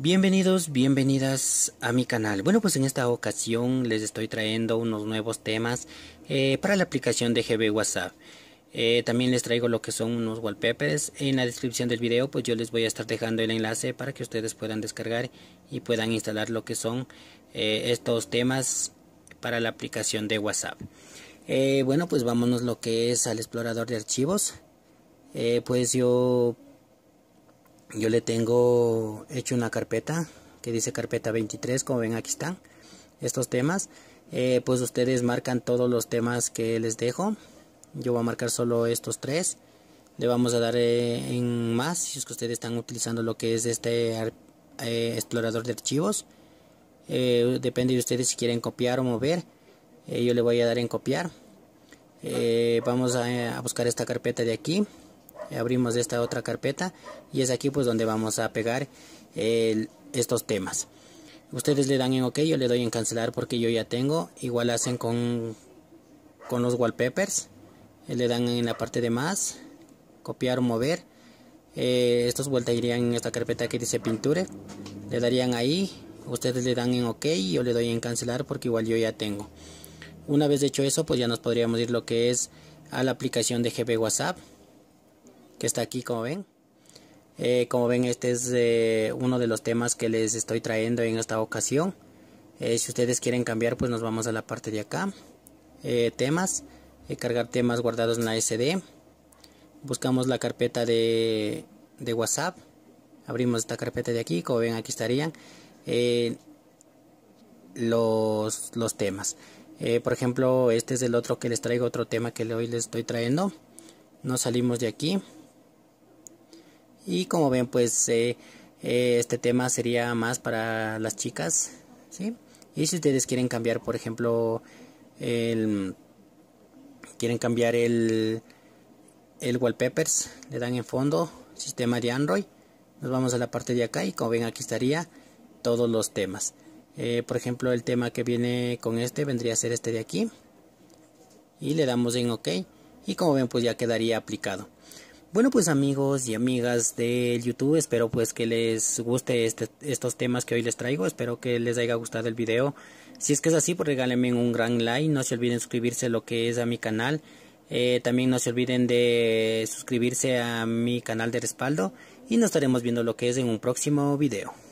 Bienvenidos, bienvenidas a mi canal. Bueno, pues en esta ocasión les estoy trayendo unos nuevos temas para la aplicación de GB WhatsApp. También les traigo lo que son unos wallpapers. En la descripción del video pues yo les voy a estar dejando el enlace para que ustedes puedan descargar y puedan instalar lo que son estos temas para la aplicación de WhatsApp. Bueno, pues vámonos lo que es al explorador de archivos. Pues yo le tengo hecho una carpeta que dice carpeta 23, como ven aquí están estos temas. Pues ustedes marcan todos los temas que les dejo. Yo voy a marcar solo estos tres. Le vamos a dar en más si es que ustedes están utilizando lo que es este explorador de archivos. Depende de ustedes si quieren copiar o mover. Yo le voy a dar en copiar. Vamos a buscar esta carpeta de aquí. Abrimos esta otra carpeta y es aquí pues donde vamos a pegar estos temas. Ustedes le dan en OK, yo le doy en cancelar porque yo ya tengo. Igual hacen con los wallpapers. Le dan en la parte de más, copiar o mover. Estos vuelta irían en esta carpeta que dice pinture. Le darían ahí, ustedes le dan en OK y yo le doy en cancelar porque igual yo ya tengo. Una vez hecho eso pues ya nos podríamos ir lo que es a la aplicación de GB WhatsApp, que está aquí, como ven. Este es uno de los temas que les estoy trayendo en esta ocasión. Si ustedes quieren cambiar pues nos vamos a la parte de acá, temas, cargar temas guardados en la SD. Buscamos la carpeta de WhatsApp, abrimos esta carpeta de aquí, como ven aquí estarían los temas. Por ejemplo, este es el otro que les traigo, otro tema que hoy les estoy trayendo. Nos salimos de aquí. Y como ven pues este tema sería más para las chicas, ¿sí? Y si ustedes quieren cambiar, por ejemplo, quieren cambiar el wallpapers, le dan en fondo, sistema de Android. Nos vamos a la parte de acá y como ven aquí estaría todos los temas. Por ejemplo, el tema que viene con este vendría a ser este de aquí. Y le damos en OK y como ven pues ya quedaría aplicado. Bueno pues amigos y amigas de YouTube, espero pues que les guste estos temas que hoy les traigo, espero que les haya gustado el video. Si es que es así pues regálenme un gran like, no se olviden suscribirse lo que es a mi canal. También no se olviden de suscribirse a mi canal de respaldo y nos estaremos viendo lo que es en un próximo video.